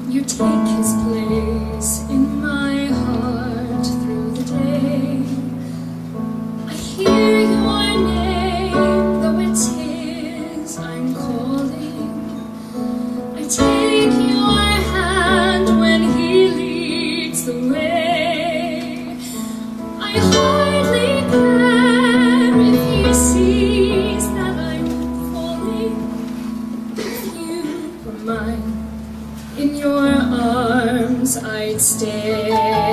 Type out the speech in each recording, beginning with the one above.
You take his place in my heart through the day. I hear your name, though it's his I'm calling. I take your hand when he leads the way. I hardly care if he sees that I'm falling. If you were mine, in your arms I'd stay.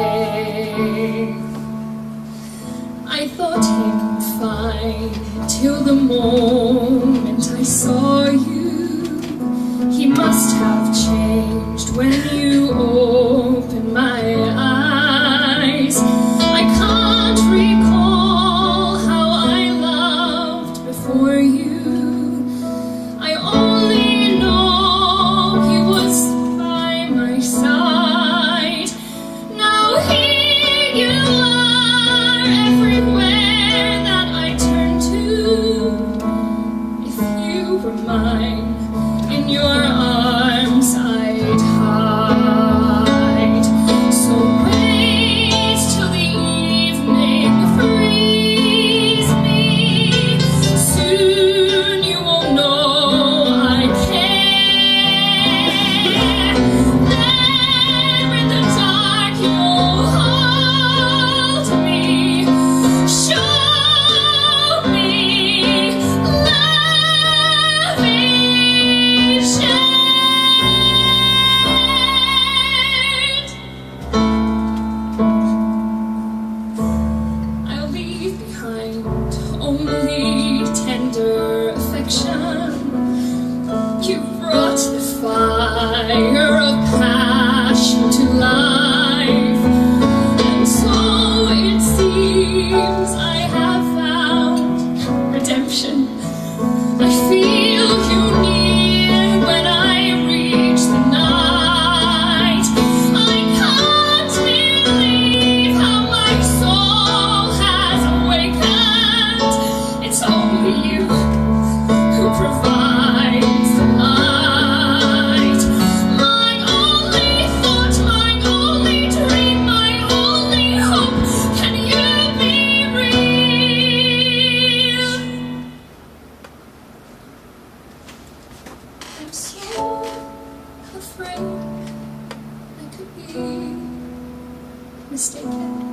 I thought him fine till the moment I saw you. He must have changed when you opened my eyes. I can't recall how I loved before you. I only know he was by my side. Now here you are, everywhere that I turn to. If you were mine, in your arms I'd hide. So wait till the evening frees me. Soon you will know I care. There in the dark you'll hold me. Show me love is shared. I'll leave behind only tender affection. You brought the fire of passion to life, and so it seems I have found redemption. I feel you near when I reach the night. I can't believe how my soul has awakened. It's only you who provides the light. My only thought, my only dream, my only hope. Can you be real? I'm so afraid I could be mistaken.